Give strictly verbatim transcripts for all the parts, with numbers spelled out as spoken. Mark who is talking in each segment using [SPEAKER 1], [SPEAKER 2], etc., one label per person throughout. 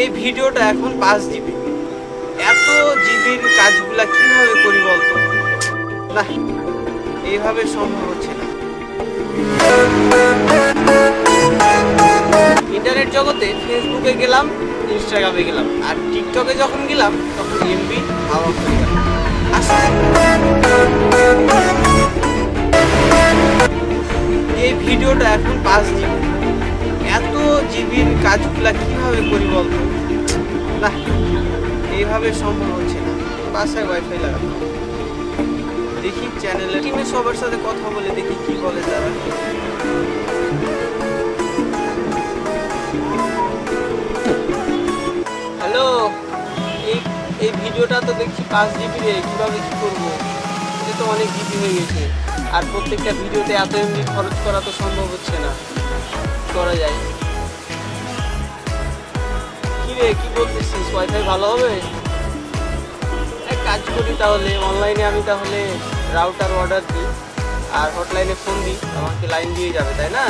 [SPEAKER 1] এই ভিডিওটা এখন পাঁচ জিবি। এত জিবির কাজগুলা কিভাবে করি বলতো? না, এইভাবে সম্ভব হচ্ছে না। ইন্টারনেট জগতে ফেসবুকে গেলাম, ইনস্টাগ্রামে গেলাম, আর টিকটকে যখন গেলাম তখন এমবি হাওয়া হয়ে গেল। এই ভিডিওটা এখন পাঁচ জিবি। এত জিবির কাজগুলা কিভাবে করি বলতো? না, এইভাবে সম্ভব হচ্ছে না। বাসায় ওয়াইফাই লাগানো, দেখি চ্যানেলে টিমে সবার সাথে কথা বলে দেখি কি বলে তারা। হ্যালো, এই এই ভিডিওটা তো দেখছি পাঁচ জিবি রে, কিভাবে কি করবো? এটা তো অনেক জিবি হয়ে গেছে, আর প্রত্যেকটা ভিডিওতে এত এমবি খরচ করা তো সম্ভব হচ্ছে না। করা যায় কি রে, কি বলতেছিস? ওয়াইফাই ভালো হবে? এক কাজ করি তাহলে, অনলাইনে আমি তাহলে রাউটার অর্ডার দিই আর হটলাইনে ফোন দিই, আমাকে লাইন দিয়ে যাবে, তাই না?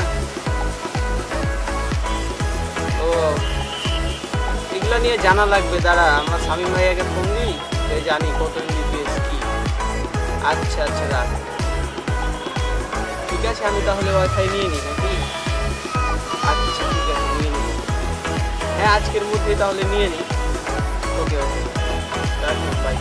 [SPEAKER 1] ও, এগুলো নিয়ে জানা লাগবে। দাঁড়া, আমরা স্বামী ভাইয়াকে ফোন দিই, জানি কত এমবিপিএস কি। আচ্ছা আচ্ছা, রাখ। ঠিক আছে, আমি তাহলে ওয়াইফাই নিয়ে নিই নাকি? আচ্ছা ঠিক আছে, নিয়ে নিই। হ্যাঁ, আজকের মধ্যেই তাহলে নিয়ে নিই। ওকে ওকে, রাখুন, bye.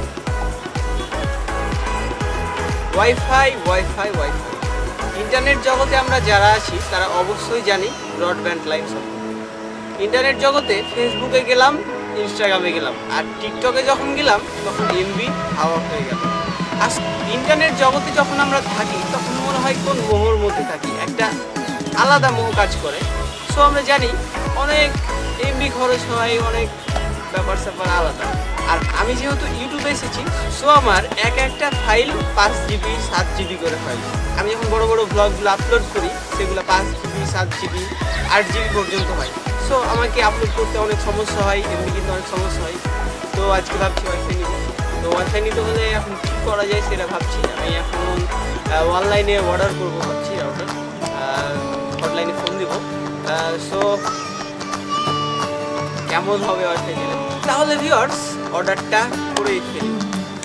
[SPEAKER 1] Wifi wifi wifi internet জগতে আমরা যারা আছি তারা অবশ্যই জানি ব্রডব্যান্ড লাইন সম্পর্কে। ইন্টারনেট জগতে ফেসবুকে গেলাম, ইনস্টাগ্রামে গেলাম, আর টিকটকে যখন গেলাম তখন এমবি হাওয়া হয়ে গেল। আর ইন্টারনেট জগতে যখন আমরা থাকি তখন মনে হয় কোন মোহর মধ্যে থাকি, একটা আলাদা মোহ কাজ করে। সো আমরা জানি অনেক এমবি খরচ হয়, অনেক ব্যাপার স্যাপার আলাদা। আর আমি যেহেতু ইউটিউবে এসেছি, সো আমার এক একটা ফাইল পাঁচ জিবি সাত জিবি করে ফাইল। আমি যখন বড় বড় ব্লগগুলো আপলোড করি সেগুলো পাঁচ জিবি সাত জিবি আট জিবি পর্যন্ত হয়। সো আমাকে আপলোড করতে অনেক সমস্যা হয়, এমনি কিন্তু অনেক সমস্যা হয়। তো আজকে ভাবছি ওয়াইফাই নিব। তো ওয়াইফাই নিতে হলে এখন কী করা যায় সেটা ভাবছি। আমি এখন অনলাইনে অর্ডার করবো ভাবছি, রাউটার হটলাইনে ফোন দিব। সো কেমন হবে ওয়াইফাই নিলে? তাহলে ভিউয়ার্স, অর্ডারটা করেই ফেলি।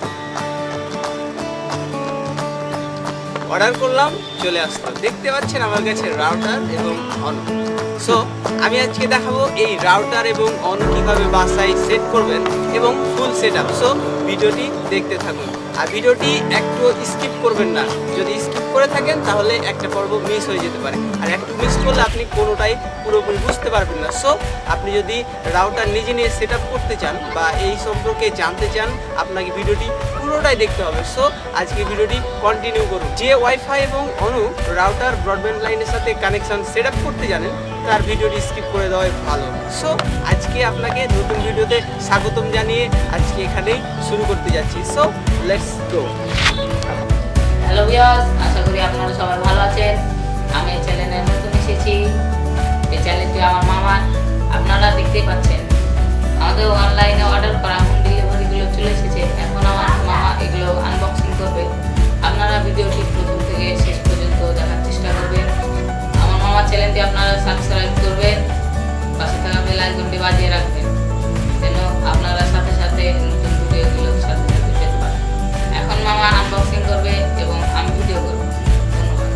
[SPEAKER 1] অর্ডার করলাম, চলে আসলো। দেখতে পাচ্ছেন আমার কাছে রাউটার এবং অন। সো আমি আজকে দেখাবো এই রাউটার এবং অন কিভাবে বাসায় সেট করবেন এবং ফুল সেট আপ। সো ভিডিওটি দেখতে থাকুন, আর ভিডিওটি একটু স্কিপ করবেন না। যদি স্কিপ করে থাকেন তাহলে একটা পর্ব মিস হয়ে যেতে পারে, আর একটু মিস করলে আপনি কোনোটাই পুরোপুরি বুঝতে পারবেন না। সো আপনি যদি রাউটার নিজে নিয়ে সেট আপ করতে চান বা এই সম্পর্কে জানতে চান, আপনাকে ভিডিওটি পুরোটাই দেখতে হবে। সো আজকে ভিডিওটি কন্টিনিউ করুন। যে ওয়াইফাই এবং অনু রাউটার ব্রডব্যান্ড লাইনের সাথে কানেকশন সেট আপ করতে জানেন তার ভিডিওটি স্কিপ করে দেওয়াই ভালো। সো আজকে আপনাকে নতুন ভিডিওতে স্বাগতম জানিয়ে আজকে এখানেই শুরু করতে যাচ্ছি। So let's go.
[SPEAKER 2] Hello viewers, আশা করি আপনারা সবাই ভালো আছেন। আমি এই চ্যানেলে নতুন এসেছি। এই চ্যানেলটি আমার মামার, আপনারা দেখতেই পাচ্ছেন। আমাদের অনলাইনে অর্ডার করা হোম ডেলিভারিগুলো চলে এসেছে। এখন আমার মামা এগুলো আনবক্সিং করবে। আপনারা ভিডিওটি প্রথম থেকে শেষ পর্যন্ত দেখার চেষ্টা করবেন। আমার মামার চ্যানেলটি আপনারা সাবস্ক্রাইব করবেন, পাশে থাকা বেল আইকনটি বাজিয়ে রাখবেন যেন আপনারা সাথে সাথে নতুন ভিডিওগুলোর সাথে সাথে পেতে পারেন। এখন মামা আনবক্সিং করবে এবং আমি ভিডিও করব। ধন্যবাদ।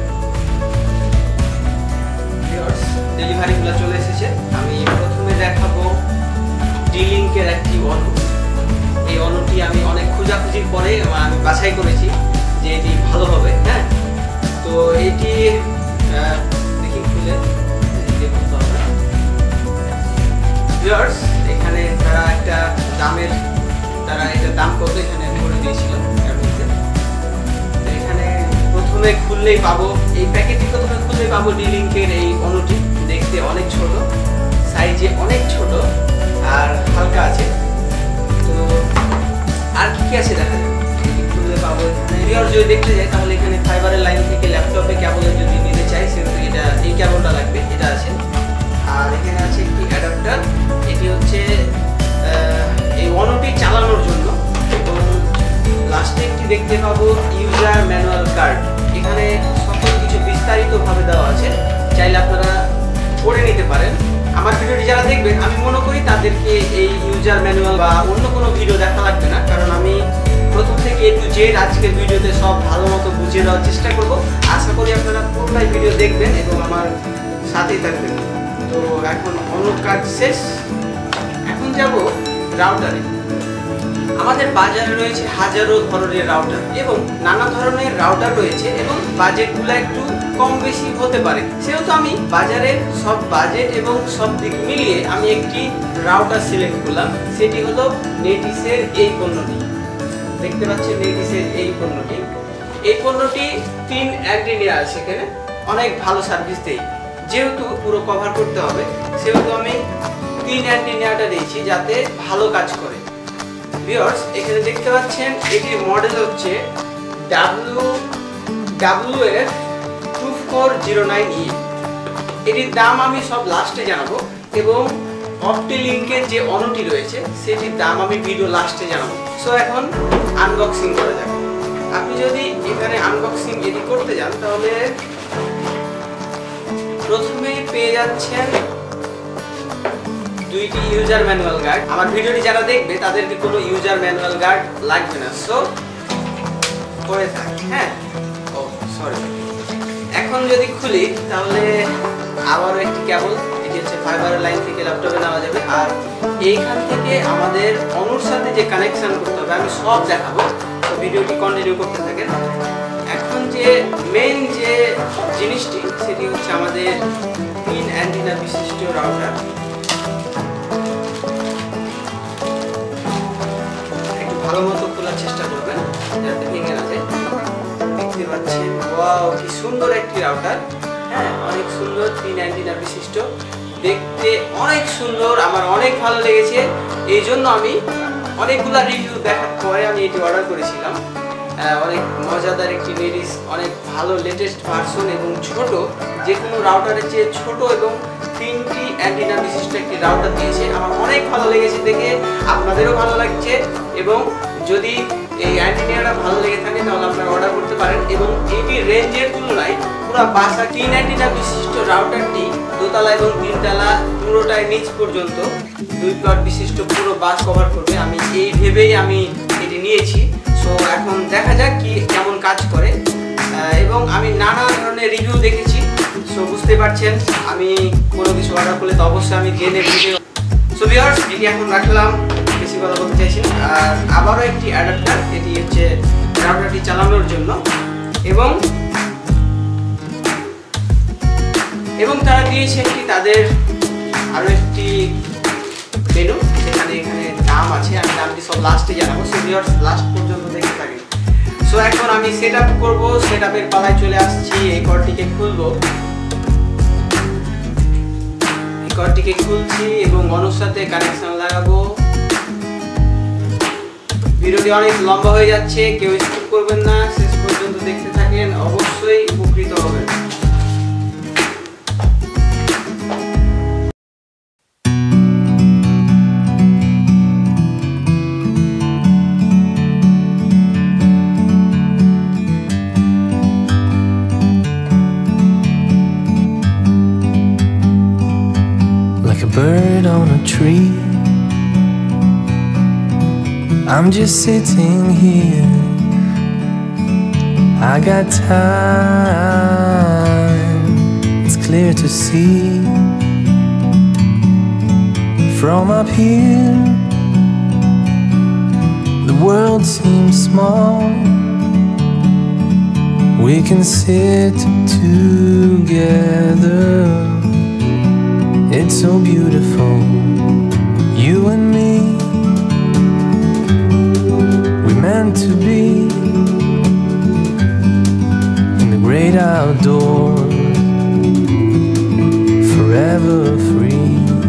[SPEAKER 1] ভিউয়ার্স, ডেলিভারিগুলো চলে এসেছে। আমি প্রথমে দেখাবো ডি-লিঙ্কের একটি অনু। এই অনুটি আমি অনেক খোঁজাখুঁজির পরে আমি বাছাই করেছি যে এটি ভালো হবে। হ্যাঁ, তো এটি দেখি খুলে দেখুন। তো আমরা ভিউয়ার্স, এখানে তারা একটা দামের তারা এটা দাম কত এখানে করে দিয়েছিল। এখানে প্রথমে খুললেই পাবো এই প্যাকেটটি, প্রথমে খুললেই পাবো ডি-লিঙ্কের এই অনুটি। দেখতে অনেক ছোট, সাইজে অনেক ছোট আর হালকা আছে। তো আর কি কি আছে দেখা যাবে, খুললে পাবো। এখানে যদি দেখতে যাই তাহলে এখানে ফাইবারের লাইন থেকে ল্যাপটপে কেবলের যদি নিতে চাই সেহেতু এটা এই কেবলটা লাগবে, এটা আছে। আর এখানে আছে একটি অ্যাডাপ্টার, এটি হচ্ছে এই অনুটি চালানোর জন্য। এবং লাস্টে একটি দেখতে পাবো ইউজার ম্যানুয়াল কার্ড। এখানে সকল কিছু বিস্তারিতভাবে দেওয়া আছে, চাইলে আপনারা পড়ে নিতে পারেন। আমার ভিডিওটি যারা দেখবেন আমি মনে করি তাদের তাদেরকে এই ইউজার ম্যানুয়াল বা অন্য কোনো ভিডিও দেখা লাগবে না, কারণ আমি প্রথম থেকে এ টু জেড আজকের ভিডিওতে সব ভালো মতো বুঝিয়ে দেওয়ার চেষ্টা করব। আশা করি আপনারা পুরোটাই ভিডিও দেখবেন এবং আমার সাথেই থাকবেন। তো এখন অন্য কাজ শেষ, এখন যাব রাউটারে। আমাদের বাজারে রয়েছে হাজারো ধরনের রাউটার এবং নানা ধরনের রাউটার রয়েছে এবং বাজেটগুলো একটু কম বেশি হতে পারে। সেহেতু আমি বাজারের সব বাজেট এবং সব দিক মিলিয়ে আমি একটি রাউটার সিলেক্ট করলাম। সেটি হলো নেটিসের এই পণ্যটি। দেখতে পাচ্ছেন নেটিসের এই পণ্যটি। এই পণ্যটি তিন অ্যান্টিনা আছে, এখানে অনেক ভালো সার্ভিস দেয়। যেহেতু পুরো কভার করতে হবে সেহেতু আমি তিন অ্যান্টিনাটা দিয়েছি যাতে ভালো কাজ করে। ভিউয়ার্স, এখানে দেখতে পাচ্ছেন এটির মডেল হচ্ছে W W F two four zero nine E. এটির দাম আমি সব লাস্টে জানাবো এবং অপটিলিঙ্কের যে অনটি রয়েছে সেটির দাম আমি ভিডিও লাস্টে জানাবো। সো এখন আনবক্সিং করা যাবে। আপনি যদি এখানে আনবক্সিং এটি করতে যান তাহলে প্রথমেই পেয়ে যাচ্ছেন দুইটি ইউজার ম্যানুয়াল গাইড। আমার ভিডিওটি যারা দেখবে তাদেরকে কোনো ইউজার ম্যানুয়াল গাইড লাগবে না, সো পড়ে থাক। হ্যাঁ, ও সরি। এখন যদি খুলি তাহলে আবারও একটি কেবল, এটি হচ্ছে ফাইবার লাইন থেকে ল্যাপটপে নেওয়া যাবে। আর এইখান থেকে আমাদের অনুর সাথে যে কানেকশন করতে হবে আমি সব দেখাবো, তো ভিডিওটি কন্টিনিউ করতে থাকেন। এখন যে মেইন যে জিনিসটি সেটি হচ্ছে আমাদের তিন অ্যান্টিনা বিশিষ্ট রাউটার। একটু ভালো মতো খোলার চেষ্টা করবেন যাতে ভেঙে না যায়। দেখতে পাচ্ছেন, ওয়াও কি সুন্দর একটি রাউটার। হ্যাঁ, অনেক সুন্দর, তিন অ্যান্টিনা বিশিষ্ট, দেখতে অনেক সুন্দর, আমার অনেক ভালো লেগেছে। এই জন্য আমি অনেকগুলো রিভিউ দেখার পরে আমি এটি অর্ডার করেছিলাম। অনেক মজাদার একটি নেটিস, অনেক ভালো লেটেস্ট ভার্সন এবং ছোট, যে কোনো রাউটারের চেয়ে ছোট এবং তিনটি অ্যান্টিনা বিশিষ্ট একটি রাউটার দিয়েছে। আমার অনেক ভালো লেগেছে দেখে, আপনাদেরও ভালো লাগছে। এবং যদি এই অ্যান্টিনাটা ভালো লেগে থাকে তাহলে আপনারা অর্ডার করতে পারেন। এবং এটি রেঞ্জের তুলনায় পুরো বাসা তিন অ্যান্টিনা বিশিষ্ট রাউটারটি দোতলা এবং তিনতলা পুরোটাই নিচ পর্যন্ত দুই প্লট বিশিষ্ট পুরো বাস কভার করবে। আমি এই ভেবেই আমি এটি নিয়েছি। সো এখন দেখা যাক কি কেমন কাজ করে। এবং আমি নানা ধরনের রিভিউ দেখেছি, সো বুঝতে পারছেন আমি কোনো কিছু অর্ডার করলে তো অবশ্যই আমি জেনে ভিডিও। সো ভিউয়ার্স, এটি এখন রাখলাম, বেশি কথা বলতে চাইছি না। আর আবারও একটি অ্যাডাপ্টার, এটি হচ্ছে রাউটারটি চালানোর জন্য। এবং এবং তারা দিয়েছে একটি তাদের আরও একটি মেনু, সেখানে এখানে দাম আছে। আমি দামটি সব লাস্টে জানাবো, সো ভিউয়ার্স লাস্ট পর্যন্ত দেখতে থাকেন। সো এখন আমি সেট আপ করবো, সেট আপের পালায় চলে আসছি। এই কর্ডটিকে খুলবো, এই কর্ডটিকে খুলছি এবং অনুর সাথে কানেকশন লাগাবো। ভিডিওটি অনেক লম্বা হয়ে যাচ্ছে, কেউ স্কিপ করবেন না, শেষ পর্যন্ত দেখতে থাকেন, অবশ্যই উপকৃত হবেন।
[SPEAKER 3] Like a bird on a tree, I'm just sitting here. I got time, it's clear to see. From up here, the world seems small. We can sit together, it's so beautiful, you and me. We meant to be in the great outdoors, forever free.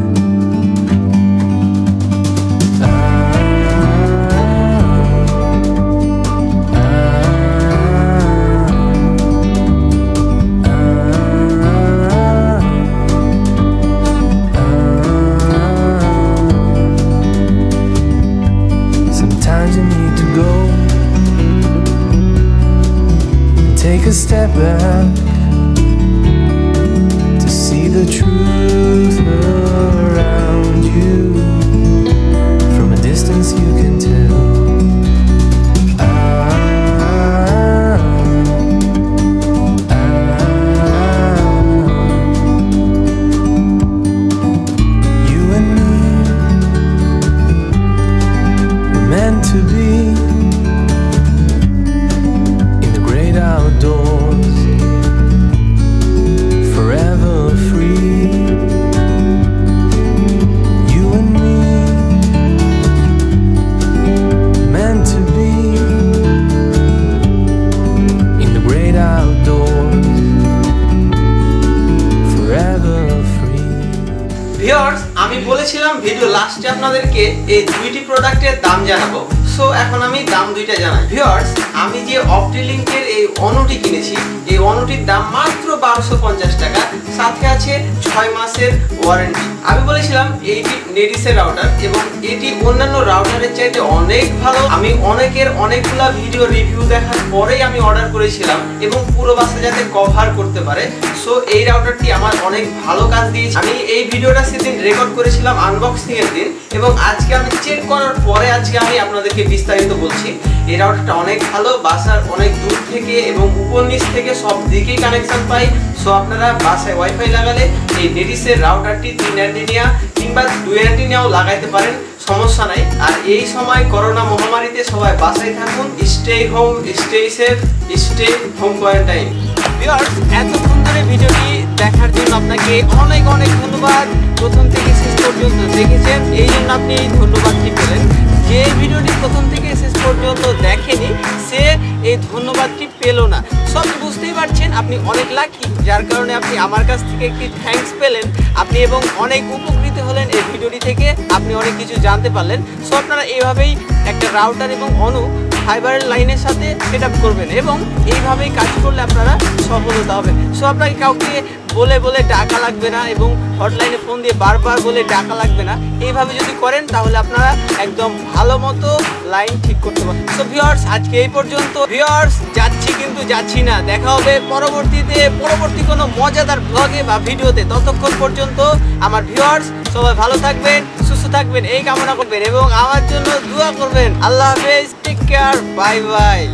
[SPEAKER 3] Take a step back to see the truth around you.
[SPEAKER 1] Viewers, আমি বলেছিলাম video লাস্টে আপনাদেরকে এই দুইটি প্রোডাক্টের দাম জানাবো। So এখন আমি দাম দুইটা জানাই। ভিউয়ার্স, আমি যে অপটিলিংকের এই অনুটি কিনেছি, এই অনুটির দাম মাত্র বারোশো পঞ্চাশ টাকা, সাথে আছে ছয় মাসের ওয়ারেন্টি। আমি বলেছিলাম এইটি নেডিসের রাউটার এবং এটি অন্যান্য রাউটারের চাইতে অনেক ভালো। আমি অনেকের অনেকগুলা ভিডিও রিভিউ দেখার পরেই আমি অর্ডার করেছিলাম এবং পুরো বাসা যাতে কভার করতে পারে। সো এই রাউটারটি আমার অনেক ভালো কাজ দিয়েছে। আমি এই ভিডিওটা সেদিন রেকর্ড করেছিলাম আনবক্সিং এর দিন এবং আজকে আমি চেক করার পরে আজকে আমি আপনাদেরকে বিস্তারিত বলছি। এই রাউটারটা অনেক ভালো, বাসার অনেক দূর থেকে এবং উপর নিচ থেকে সব দিকেই কানেকশন পাই। সো আপনারা বাসায় ওয়াইফাই লাগালে এই নেডিসের রাউটারটি তিন অ্যান্টিনিয়া কিংবা দুই অ্যান্টিনিয়াও লাগাইতে পারেন, সমস্যা নাই। আর এই সময় করোনা মহামারীতে সবাই বাসায় থাকুন, stay home, stay safe, stay home quarantine. Viewers, এতক্ষণ ধরে ভিডিওটি দেখার জন্য আপনাকে অনেক অনেক ধন্যবাদ। প্রথম থেকে শেষ পর্যন্ত দেখেছেন, এই জন্য আপনি এই ধন্যবাদটি পেলেন। যে ভিডিওটি প্রথম থেকে শেষ পর্যন্ত দেখেনি সে এই ধন্যবাদটি পেল না। সব বুঝতেই পারছেন, আপনি অনেক লাকি, যার কারণে আপনি আমার কাছ থেকে একটি থ্যাঙ্কস পেলেন আপনি এবং অনেক উপকৃত হলেন এই ভিডিওটি থেকে। আপনি অনেক কিছু জানতে পারলেন। সো আপনারা এইভাবেই একটা রাউটার এবং অনু ফাইবারের লাইনের সাথে সেট আপ করবেন এবং এইভাবেই কাজ করলে আপনারা সফলতা হবে। সো আপনাকে কাউকে বলে বলে ডাকা লাগবে না এবং হটলাইনে ফোন দিয়ে বারবার বলে ডাকা লাগবে না। এইভাবে যদি করেন তাহলে আপনারা একদম ভালো মতো লাইন ঠিক করতে পারবেন। সো ভিউয়ার্স, আজকে এই পর্যন্ত। ভিউয়ার্স, যাচ্ছি কিন্তু যাচ্ছি না, দেখা হবে পরবর্তীতে পরবর্তী কোনো মজাদার ব্লগে বা ভিডিওতে। ততক্ষণ পর্যন্ত আমার ভিউয়ার্স সবাই ভালো থাকবেন, সুস্থ থাকবেন এই কামনা করবেন এবং আমার জন্য দোয়া করবেন। আল্লাহ হাফেজ, টেক কেয়ার, বাই বাই।